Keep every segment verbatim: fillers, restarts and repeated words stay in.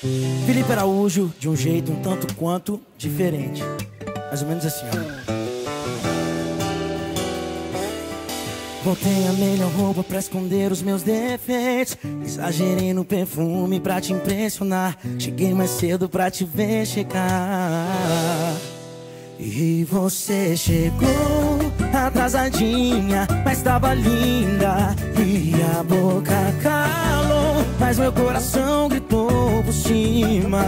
Felipe Araújo, de um jeito um tanto quanto diferente. Mais ou menos assim, ó. Botei a melhor roupa pra esconder os meus defeitos. Exagerei no perfume pra te impressionar. Cheguei mais cedo pra te ver chegar. E você chegou atrasadinha, mas tava linda. E a boca calou, mas meu coração gritou por cima.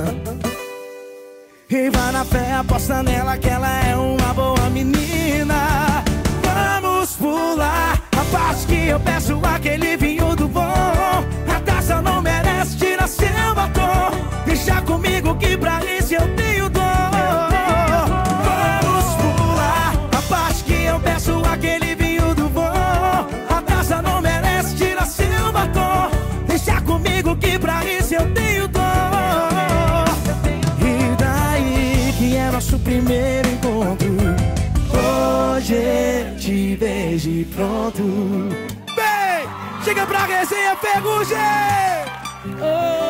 E vai na fé, aposta nela que ela é uma boa menina. Vamos pular a parte que eu peço aquele vinho do bom. A taça não merece, tira seu batom. Deixa comigo que pra isso eu tenho dor. Vamos pular a parte que eu peço aquele vinho do bom. A taça não merece, tira seu batom. Deixa comigo que pra isso eu tenho dor. E daí que é nosso primeiro encontro. Hoje eu te vejo e pronto. Vem, chega pra resenha, Ferrugem! Oh,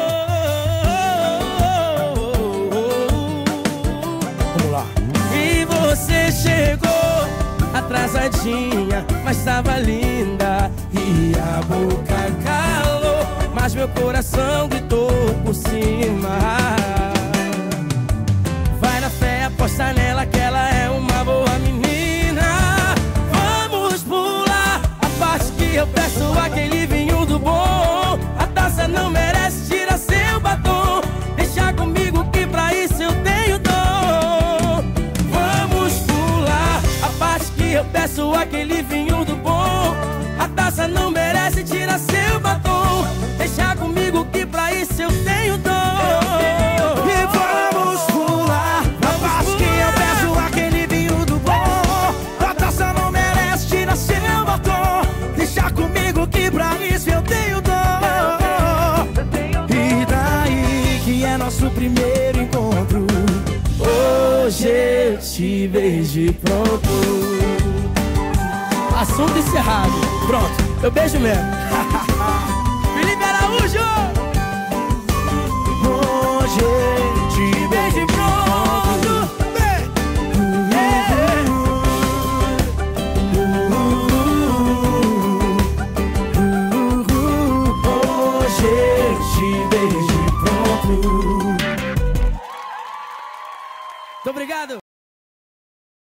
oh, oh, oh. Vamos lá. E você chegou atrasadinha, mas tava linda. E a boca calou, mas meu coração gritou por cima. Vai na fé, aposta nela que ela é uma boa menina. Vamos pular a parte que eu peço aquele vinho do bom. A taça não merece, tira seu batom. Deixa comigo que pra isso eu tenho dor. Vamos pular a parte que eu peço aquele vinho do bom. A taça não merece, tira seu batom. Deixa comigo que pra isso eu tenho dor. Que pra isso eu tenho dor. E daí que é nosso primeiro encontro. Hoje eu te vejo e pronto. Assunto encerrado. Pronto, eu beijo mesmo. Felipe Araújo. Hoje